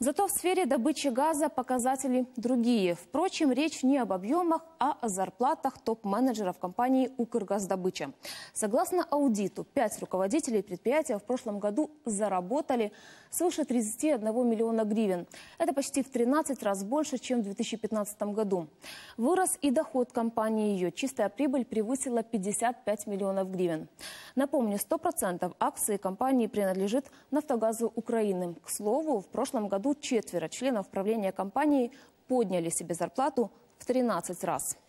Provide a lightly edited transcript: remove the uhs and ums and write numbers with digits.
Зато в сфере добычи газа показатели другие. Впрочем, речь не об объемах, а о зарплатах топ-менеджеров компании «Укргаздобыча». Согласно аудиту, 5 руководителей предприятия в прошлом году заработали свыше 31 миллиона гривен. Это почти в 13 раз больше, чем в 2015 году. Вырос и доход компании. Ее чистая прибыль превысила 55 миллионов гривен. Напомню, 100% акций компании принадлежит «Нафтогазу Украины». К слову, в прошлом году 4 членов правления компании подняли себе зарплату в 13 раз.